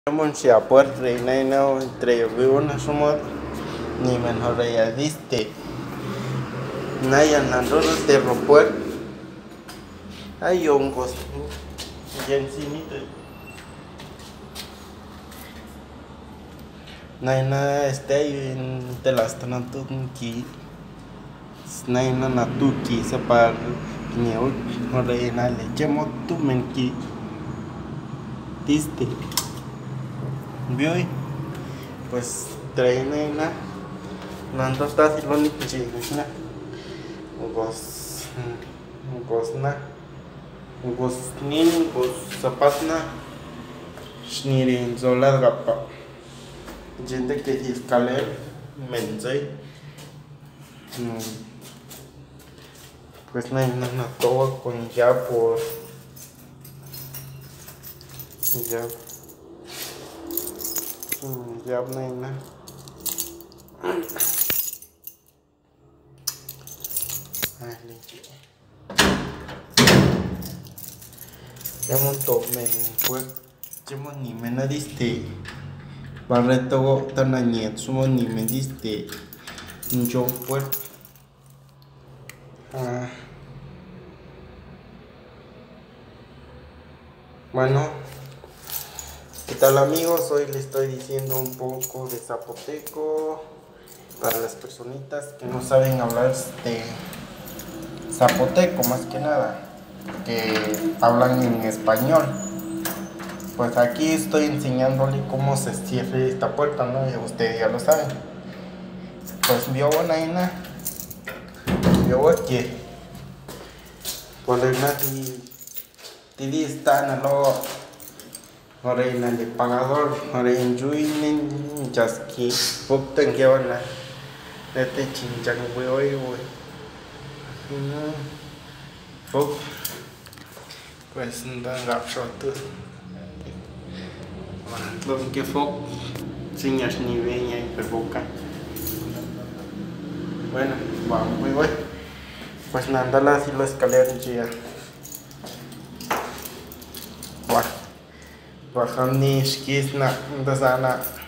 Mon si apuert rey nay no entre vivo somos ni mejor ya diste naya nandoro te ropuer ay hongos jensinito nay na en te las tanto ki nay na natuki separ niau rey na le chemo tu menki diste vio pues trae na nando está si lo ni na gos nin gos zapatna schnirin zola gapa gente que escaler menzai pues na todo con ya por ya na ya monto me fue chemo ni me na diste barreto tan añet sumo ni me diste yo pues bueno, ¿qué tal amigos? Hoy les estoy diciendo un poco de zapoteco para las personitas que no saben hablar de zapoteco, más que nada, que hablan en español. Pues aquí estoy enseñándole cómo se cierra esta puerta, ¿no? Y ustedes ya lo saben. Pues vio buena vio aquí. Pues Tidi está en ahora en el pagador, ahora en Juinin, Jaski, Buktan Giona, Nete Chinchang, wey. Pues no gặp shot. Lo que fue, señas ni veña y perboca. Bueno, vamos, pues nada, así lo escalera ya. Bajando ni skis na sana